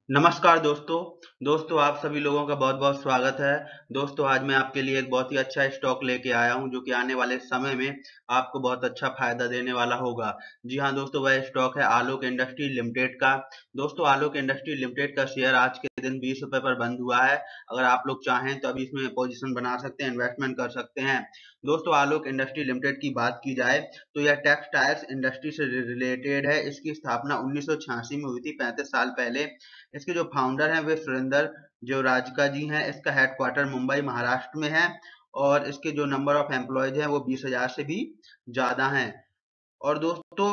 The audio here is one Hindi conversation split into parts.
नमस्कार दोस्तों आप सभी लोगों का बहुत बहुत स्वागत है। दोस्तों आज मैं आपके लिए एक बहुत ही अच्छा स्टॉक लेके आया हूं जो कि आने वाले समय में आपको बहुत अच्छा फायदा देने वाला होगा। जी हां दोस्तों, वह स्टॉक है आलोक इंडस्ट्री लिमिटेड का। दोस्तों आलोक इंडस्ट्री लिमिटेड का शेयर आज के दिन 20 रुपए पर बंद हुआ है। अगर आप लोग चाहें तो अभी इसमें पोजीशन बना सकते हैं, इन्वेस्टमेंट कर सकते हैं। दोस्तों आलोक इंडस्ट्री लिमिटेड की बात की जाए तो यह टेक्सटाइल्स इंडस्ट्री से रिलेटेड है। इसकी स्थापना 1986 में हुई थी, 35 साल पहले। इसके जो फाउंडर हैं वे सुरेंद्र जेवराजका जी हैं। इसका हेडक्वार्टर मुंबई महाराष्ट्र में है और इसके जो नंबर ऑफ एम्प्लॉयज हैं वो 20,000 से भी ज्यादा हैं। और दोस्तों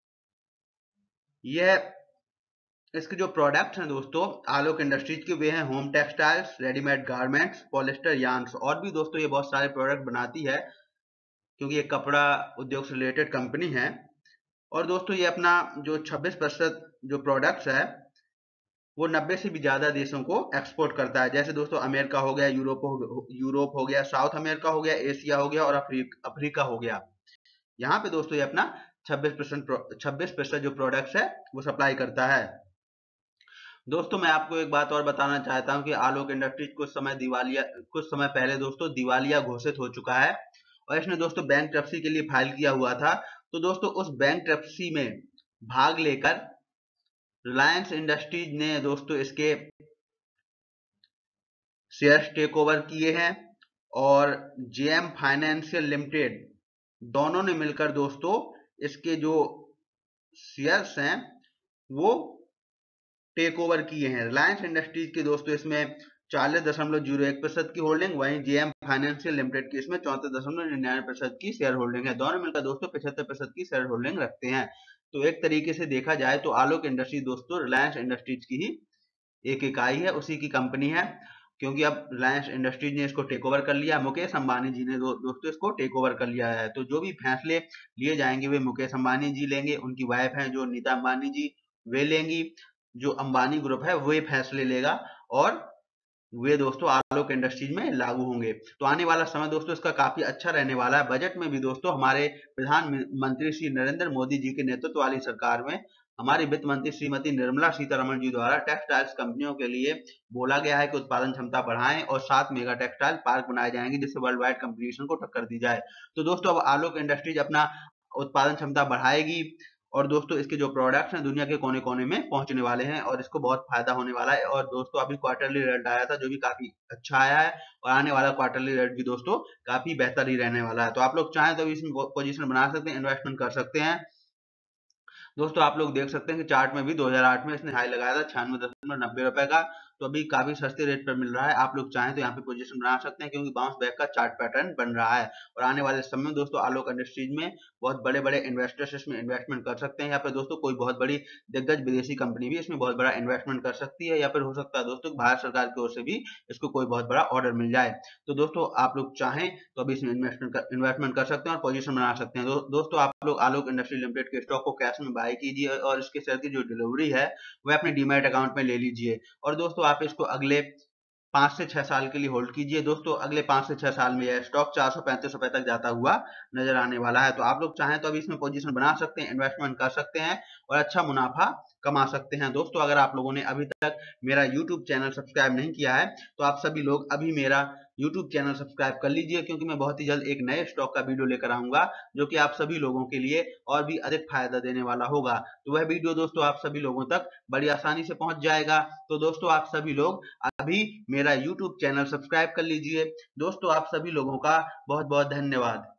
यह इसके जो प्रोडक्ट्स हैं दोस्तों आलोक इंडस्ट्रीज के, वे हैं home textiles, readymade garments, polyester yarns. और भी दोस्तों ये बहुत सारे प्रोडक्ट बनाती है क्योंकि ये कपड़ा उद्योग से रिलेटेड कंपनी है। और दोस्तों ये अपना जो 26% जो प्रोडक्ट्स है वो 90 से भी ज्यादा देशों को एक्सपोर्ट करता है। जैसे दोस्तों अमेरिका हो गया, यूरोप हो गया, साउथ अमेरिका हो गया, एशिया हो गया और अफ्रीका हो गया। यहाँ पे दोस्तों ये अपना 26% जो प्रोडक्ट्स है वो सप्लाई करता है। दोस्तों मैं आपको एक बात और बताना चाहता हूँ कि आलोक इंडस्ट्रीज कुछ समय पहले दोस्तों दिवालिया घोषित हो चुका है और इसने दोस्तों बैंकरप्सी के लिए फाइल किया हुआ था। तो दोस्तों उस बैंकरप्सी में भाग लेकर रिलायंस इंडस्ट्रीज ने दोस्तों इसके शेयर्स टेक ओवर किए हैं और जेएम फाइनेंशियल लिमिटेड दोनों ने मिलकर दोस्तों इसके जो शेयर्स हैं वो टेक ओवर किए हैं। रिलायंस इंडस्ट्रीज के दोस्तों इसमें 40.01% की होल्डिंग, वहीं जेएम फाइनेंशियल लिमिटेड की इसमें 34.99% की शेयर होल्डिंग है। दोनों मिलकर दोस्तों 75% की शेयर होल्डिंग रखते हैं। तो एक तरीके से देखा जाए तो आलोक इंडस्ट्रीज दोस्तों रिलायंस इंडस्ट्रीज की ही एक इकाई है, उसी की कंपनी है। क्योंकि अब रिलायंस इंडस्ट्रीज ने इसको टेक ओवर कर लिया, मुकेश अंबानी जी ने दोस्तों इसको टेक ओवर कर लिया है। तो जो भी फैसले लिए जाएंगे वे मुकेश अंबानी जी लेंगे, उनकी वाइफ है जो नीता अंबानी जी वे लेंगी। जो अंबानी ग्रुप है वो फैसले लेगा और वे दोस्तों आलोक इंडस्ट्रीज में लागू होंगे। तो आने वाला समय दोस्तों इसका काफी अच्छा रहने वाला है। बजट में भी दोस्तों हमारे प्रधानमंत्री श्री नरेंद्र मोदी जी के नेतृत्व वाली सरकार में हमारी वित्त मंत्री श्रीमती निर्मला सीतारमण जी द्वारा टेक्सटाइल्स कंपनियों के लिए बोला गया है कि उत्पादन क्षमता बढ़ाएं और 7 मेगा टेक्सटाइल पार्क बनाए जाएंगे जिससे वर्ल्ड वाइड कंपटीशन को टक्कर दी जाए। तो दोस्तों अब आलोक इंडस्ट्रीज अपना उत्पादन क्षमता बढ़ाएगी और दोस्तों इसके जो प्रोडक्ट्स हैं दुनिया के कोने कोने में पहुंचने वाले हैं और इसको बहुत फायदा होने वाला है। और दोस्तों अभी क्वार्टरली रिजल्ट आया था जो भी काफी अच्छा आया है और आने वाला क्वार्टरली रिजल्ट भी दोस्तों काफी बेहतर ही रहने वाला है। तो आप लोग चाहें तो इसमें पोजीशन बना सकते हैं, इन्वेस्टमेंट कर सकते हैं। दोस्तों आप लोग देख सकते हैं कि चार्ट में भी 2008 में इसने हाई लगाया था 96.90 रुपए का। तो अभी काफी सस्ते रेट पर मिल रहा है। आप लोग चाहें तो यहाँ पे पोजीशन बना सकते हैं क्योंकि बाउंस बैक का चार्ट पैटर्न बन रहा है। और आने वाले समय में दोस्तों आलोक इंडस्ट्रीज में बहुत बड़े बड़े इन्वेस्टर्स इसमें इन्वेस्टमेंट कर सकते हैं। या फिर दोस्तों कोई बहुत बड़ी दिग्गज विदेशी कंपनी भी इसमें बहुत बड़ा इन्वेस्टमेंट कर सकती है, या फिर हो सकता है दोस्तों भारत सरकार की ओर से भी इसको कोई बहुत बड़ा ऑर्डर मिल जाए। तो दोस्तों आप लोग चाहें तो अभी इसमें इन्वेस्टमेंट कर सकते हैं और पोजीशन बना सकते हैं। दोस्तों आप लोग आलोक इंडस्ट्री लिमिटेड के स्टॉक को कैश में बाय कीजिए और इसके शेयर की जो डिलीवरी है वह अपने डीमैट अकाउंट में ले लीजिए। और दोस्तों आप इसको अगले 5 से 6 साल के लिए होल्ड कीजिए। दोस्तों अगले 5 से 6 साल में यह स्टॉक 435 रुपए तक जाता हुआ नजर आने वाला है। तो आप लोग चाहें तो अभी इसमें पोजीशन बना सकते हैं, इन्वेस्टमेंट कर सकते हैं और अच्छा मुनाफा कमा सकते हैं। दोस्तों अगर आप लोगों ने अभी तक मेरा यूट्यूब चैनल सब्सक्राइब नहीं किया है तो आप सभी लोग अभी मेरा यूट्यूब चैनल सब्सक्राइब कर लीजिए क्योंकि मैं बहुत ही जल्द एक नए स्टॉक का वीडियो लेकर आऊंगा जो कि आप सभी लोगों के लिए और भी अधिक फायदा देने वाला होगा। तो वह वीडियो दोस्तों आप सभी लोगों तक बड़ी आसानी से पहुंच जाएगा। तो दोस्तों आप सभी लोग अभी मेरा यूट्यूब चैनल सब्सक्राइब कर लीजिए। दोस्तों आप सभी लोगों का बहुत बहुत धन्यवाद।